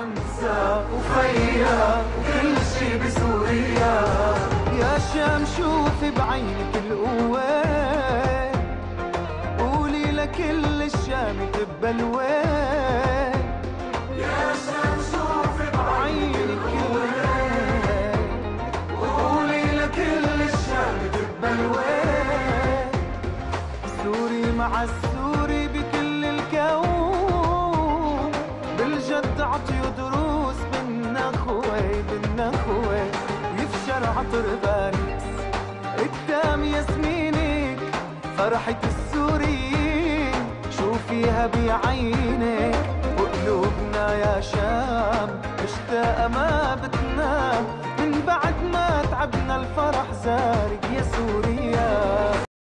حمزة وفيا وكل شي بسوريا. يا شام شوفي بعينك القوة، قولي لكل الشام تبى الوين. يا شام شوفي بعينك القوة، وقولي لكل الشام تبى الوين. سوري مع السوري بكل الكون، بالجد عطيو دروس بالنخوة بالنخوة. يفشر عطر باريس قدام ياسمينك، فرحة السوريين شوفيها بعينك. وقلوبنا يا شام مشتاقة ما بتنام، من بعد ما تعبنا الفرح زارك.